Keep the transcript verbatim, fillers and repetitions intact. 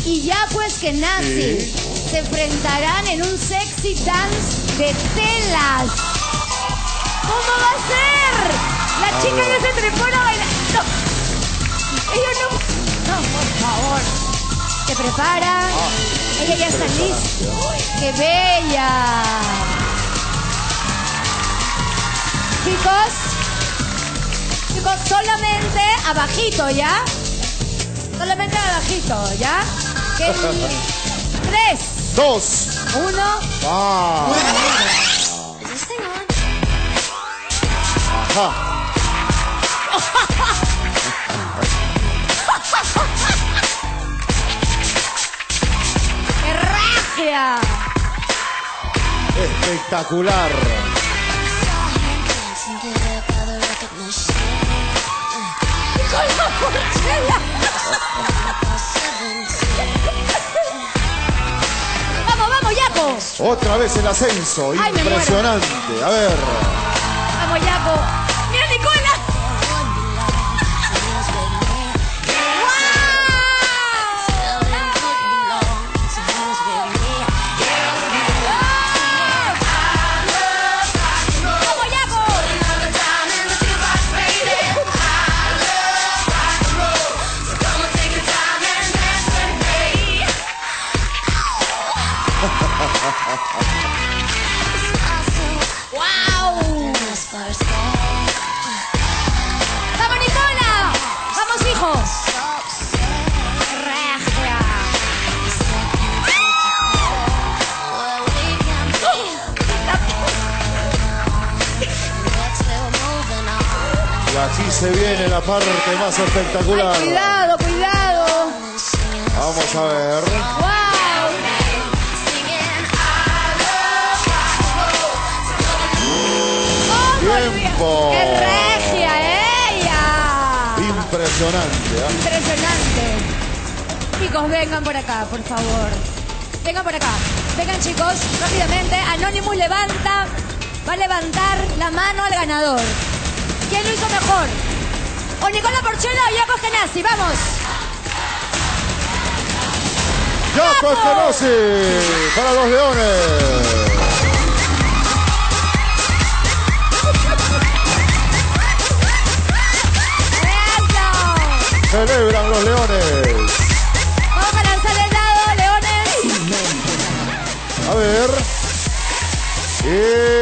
y Yaco Eskenazi sí. se enfrentarán en un sexy dance de telas. ¿Cómo va a ser? La a chica ver. ya se trepó a bailar. No. Ella no... No, por favor. Se prepara. Ah, Ella ya está lista. ¡Qué bella! Chicos, chicos, solamente abajito, ¿ya? Solamente abajito, ¿ya? ¿Qué? Tres. Dos. Uno. Ah. Ajá. ¡Qué regia! Espectacular. ¡Con la porchela! ¡Vamos, vamos, Yaco! Otra vez el ascenso. Ay, impresionante. A ver. ¡Vamos, Yaco! ¡Mira, Nicola! ¡Wow! ¡Vamos, Nicola! ¡Vamos, hijo! ¡Regia! Y aquí se viene la parte más espectacular. Ay, cuidado, cuidado. Vamos a ver. ¡Wow! Tiempo. ¡Qué regia ella! Impresionante, ¿eh? Impresionante. Chicos, vengan por acá, por favor. Vengan por acá. Vengan, chicos, rápidamente. Anonymous levanta, va a levantar la mano al ganador. ¿Quién lo hizo mejor? O Nicola Porchela o Yaco Eskenazi. ¡Vamos! Yaco Eskenazi para los Leones. Celebran los Leones. Vamos a lanzar el dado, Leones. A ver. Y...